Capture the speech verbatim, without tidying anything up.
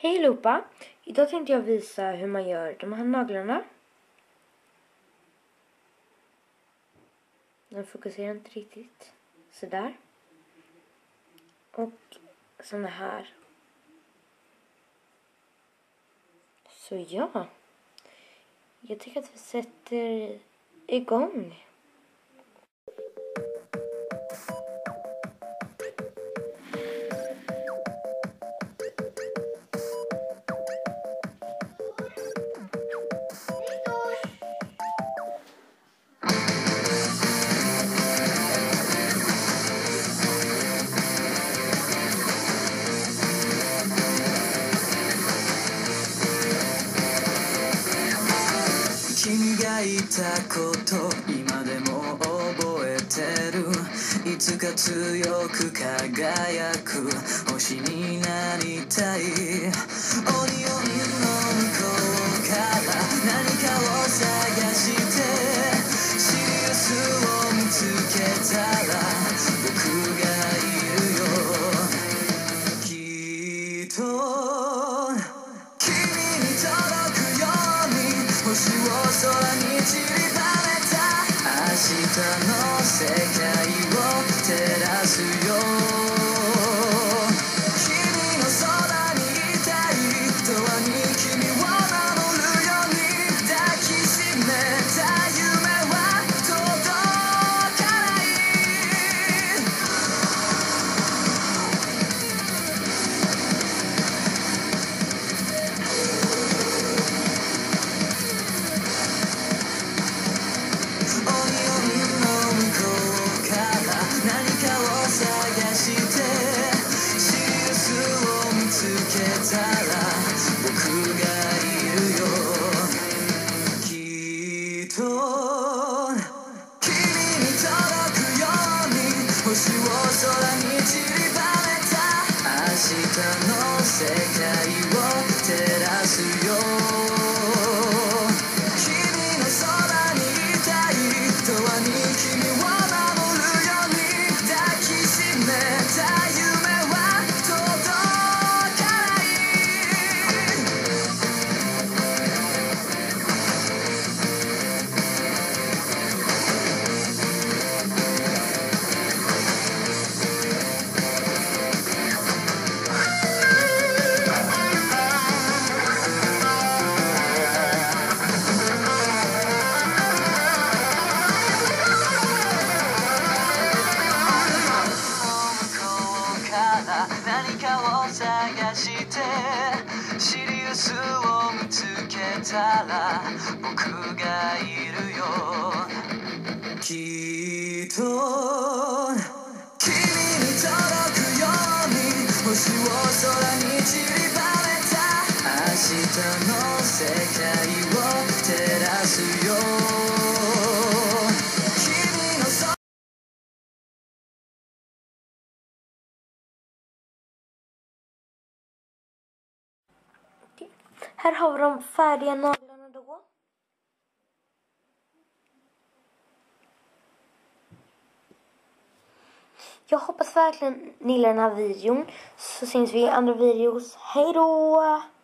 Hej allihopa! Idag tänkte jag visa hur man gör de här naglarna. Den fokuserar inte riktigt. Sådär. Och såna här. Så ja. Jag tycker att vi sätter igång. 君が言ったこと今でも覚えてる。いつか強く輝く星になりたい。オリオンの向こうから何かを探してシリウスを見つけたら僕がいるよ。きっと君に届くように星を空に散りばめた明日の世界を照らすよ。君の空にいたい永遠に君を守るように抱きしめた夢は届かない。星を空に散りばめた明日の世界を照らすよ。君の空にいたい永遠に君を守るように抱きしめた夢は届かない。何かを探してシリウスを見つけたら僕がいるよ。きっと君に届くように星を空に散りばめた明日の世界を照らすよ。 Här har vi de färdiga naglarna då. Jag hoppas verkligen ni gillar den här videon. Så syns vi i andra videos. Hej då!